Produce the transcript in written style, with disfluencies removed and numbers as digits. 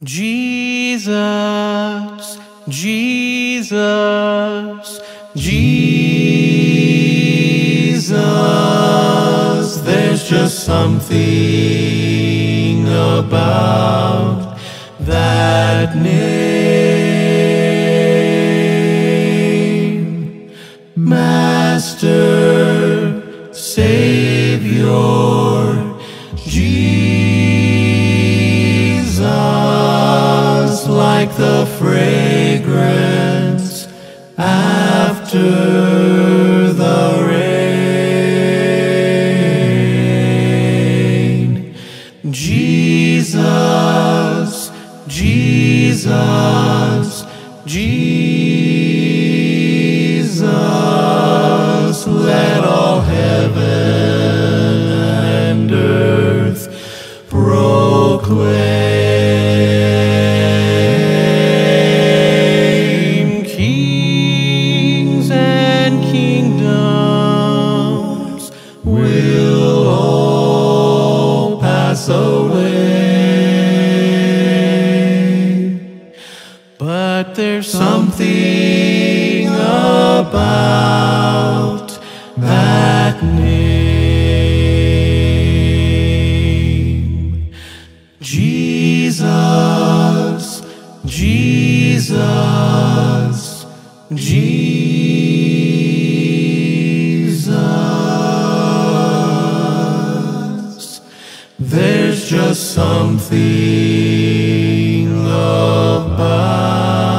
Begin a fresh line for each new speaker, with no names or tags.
Jesus, Jesus, Jesus, there's just something about that name. Master, Savior, Jesus, like the fragrance after the rain. Jesus, Jesus, Jesus, let all heaven and earth proclaim. Kings and kingdoms will all pass away, but there's something about that name. Jesus, Jesus, Jesus, there's just something about